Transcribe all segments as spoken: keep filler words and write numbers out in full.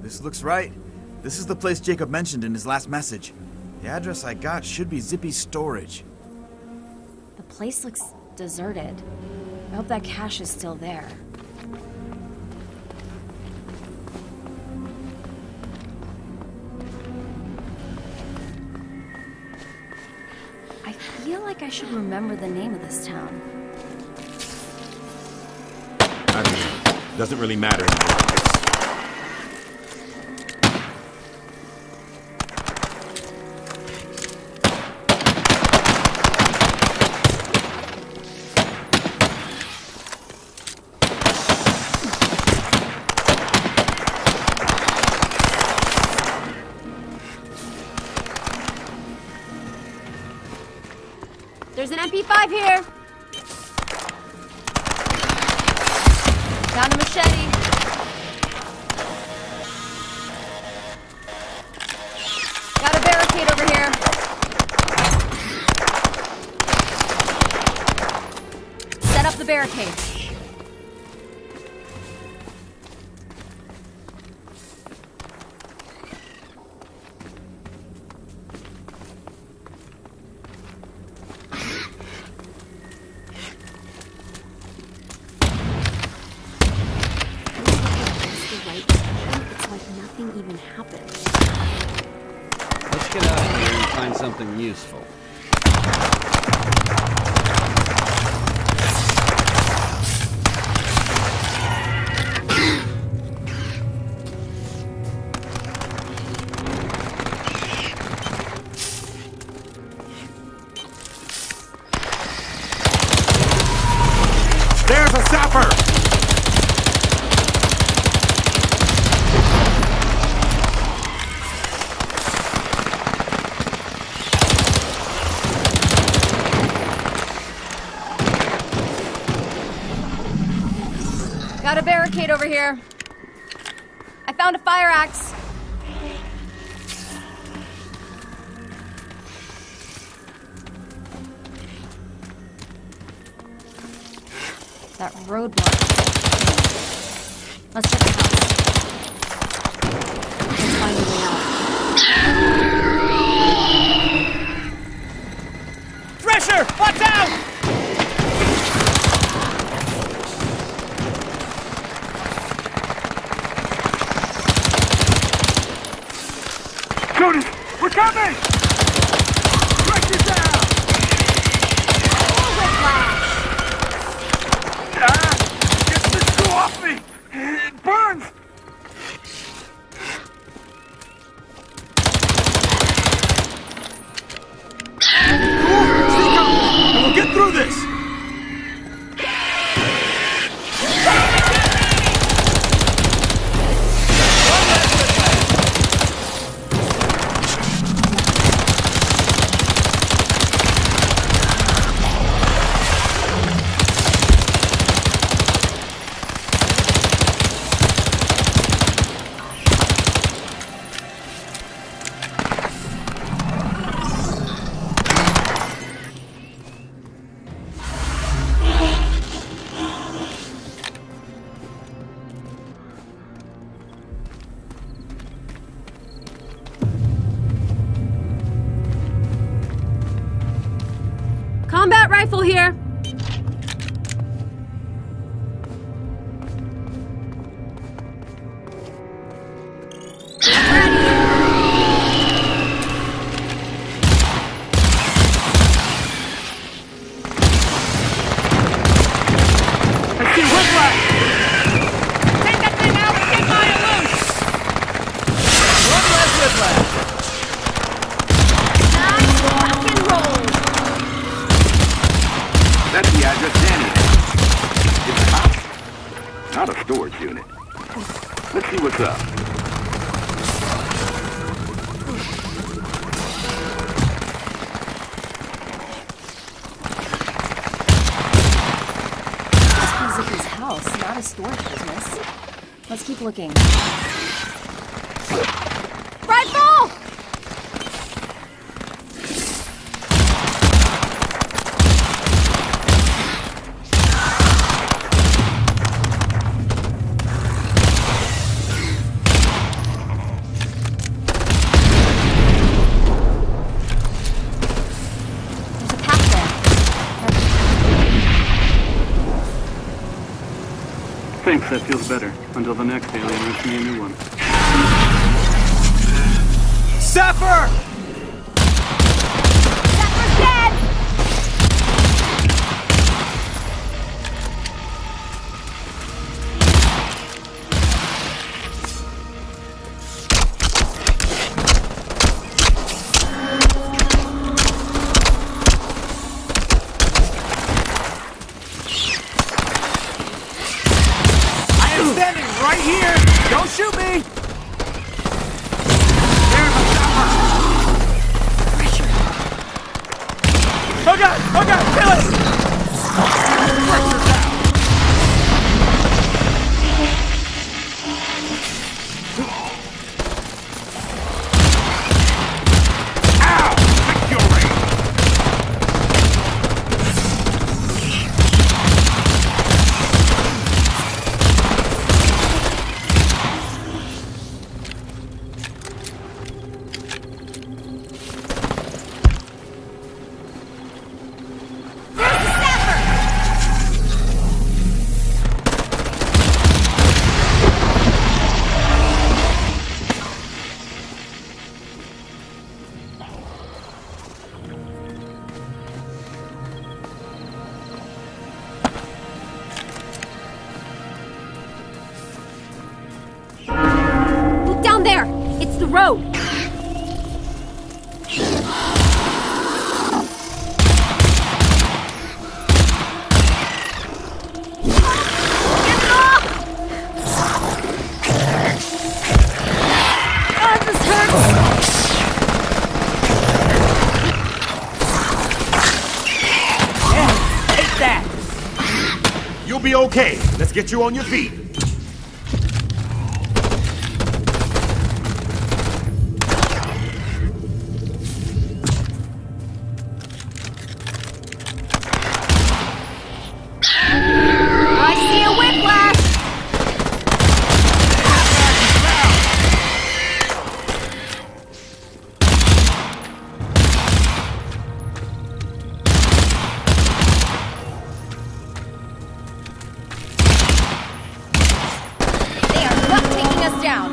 this looks right. This is the place Jacob mentioned in his last message. The address I got should be Zippy's storage. The place looks deserted. I hope that cache is still there. I feel like I should remember the name of this town. I don't know. Doesn't really matter in a like this. There's an M P five here! Found a machete. Got a barricade over here. Set up the barricade. Something useful. There's a sapper! Got a barricade over here. I found a fire axe. That roadblock. Let's check the house. Let's find a way out. Thresher! Watch out! Jonas, we're coming! Track you down! Oh, whiplash! Ah! Get this screw off me! It burns! Sneak up! And we'll get through this! Combat rifle here. I see whiplash! Take that thing out and get Maya loose! One less whiplash. Nice rock and roll. That's the address Danny has. It's a house, not a storage unit. Let's see what's up. This is Zippy's house, not a storage business. Let's keep looking. Rifle! Thanks, that feels better. Until the next alien rips me a new one. Sapper! Sapper's dead! Right here! Don't shoot me! There's a chopper! Oh god! Oh god! Kill it! Pressure down! Ow! Victory! Look down there! It's the road! Get off! Oh, this hurts! Take that! You'll be okay. Let's get you on your feet. I see a whiplash! They are not taking us down!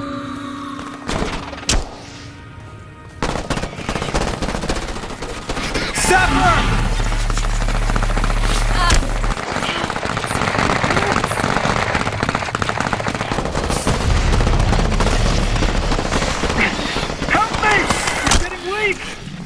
Sapper! Help me! I'm getting weak!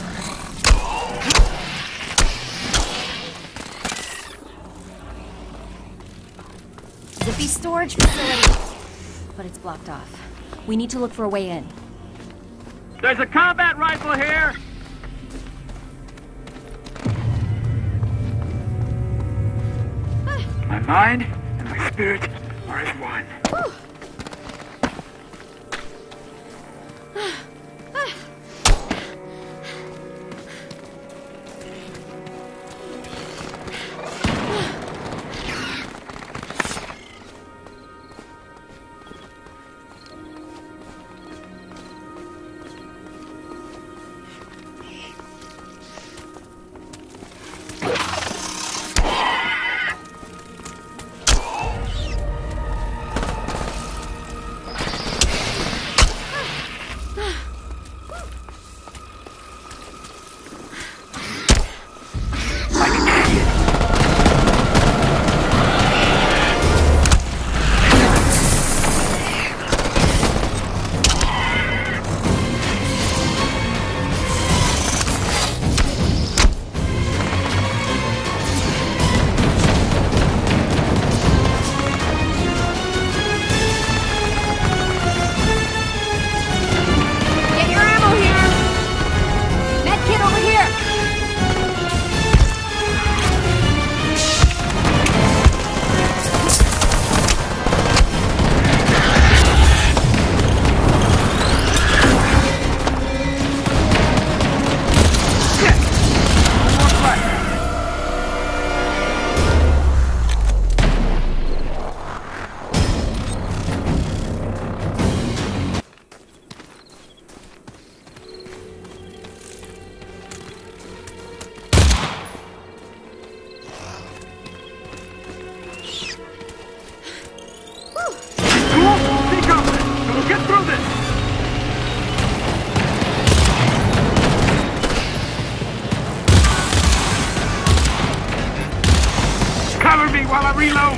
Zippy storage facility. But it's blocked off. We need to look for a way in. There's a combat rifle here! My mind and my spirit are as one. Get through this! Cover me while I reload!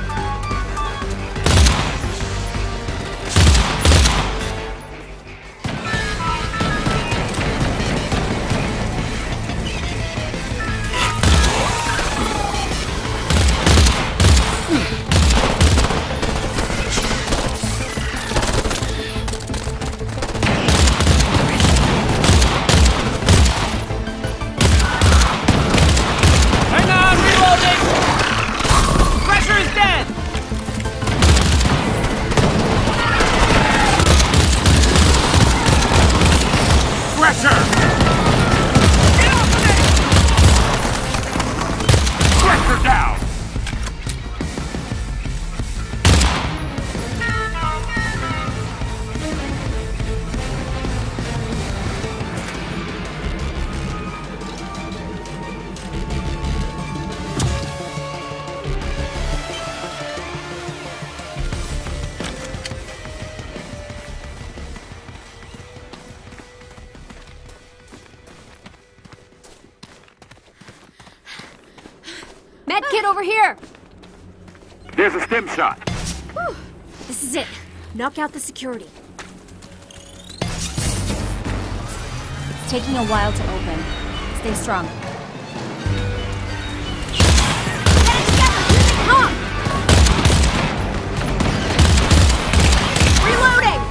Medkit over here! There's a stim shot. Whew. This is it. Knock out the security. It's taking a while to open. Stay strong. Get it together! Come on! Reloading!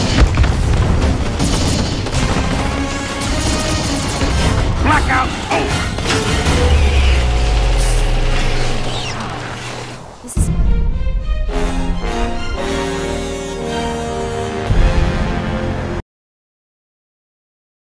Blackout! Oh!